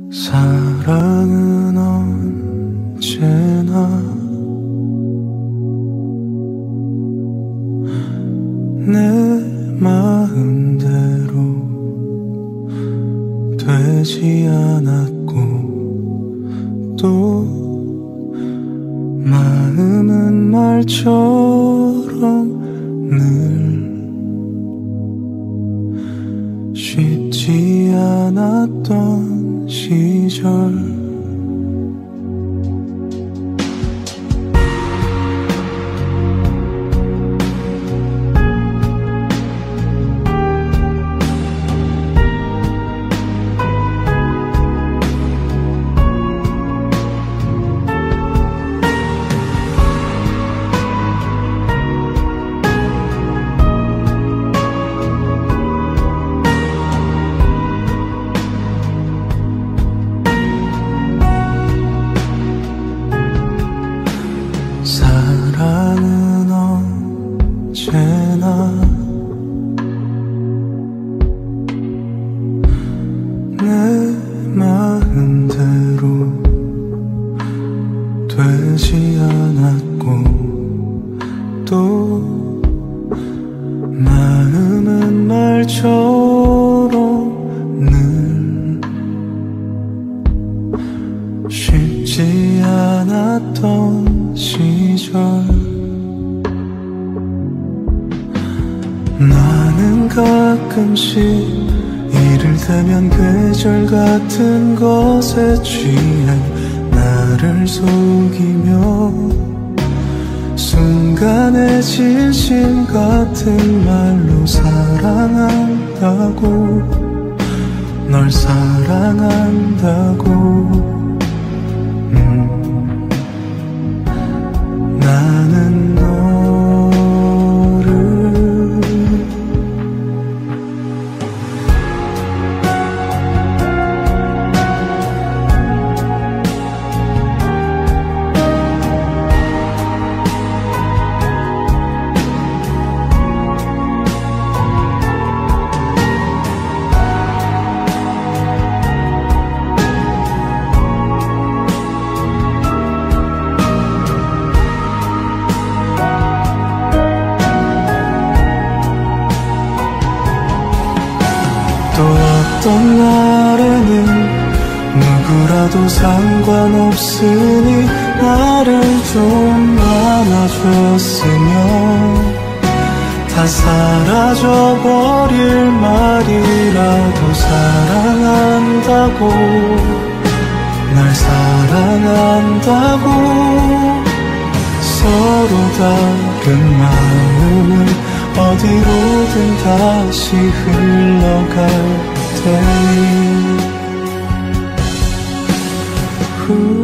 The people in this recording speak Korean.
사랑은 언제나 내 마음대로 되지 않았고 또 마음은 말처럼 늘 쉽지 않았던 시절 사랑은 언제나 내 마음대로 되지 않았고 또 마음은 말처럼 늘 쉽지 않았던 시절 나는 가끔씩 이를테면 계절 같은 것에 취해 나를 속이며 순간의 진심 같은 말로 사랑한다고 널 사랑한다고 나는 너를 또 어떤 날에는 누구라도 상관없으니 나를 좀 안아줬으면 다 사라져버릴 말이라도 사랑한다고 날 사랑한다고 서로 다른 마음은 어디로든 다시 흘러갈 테니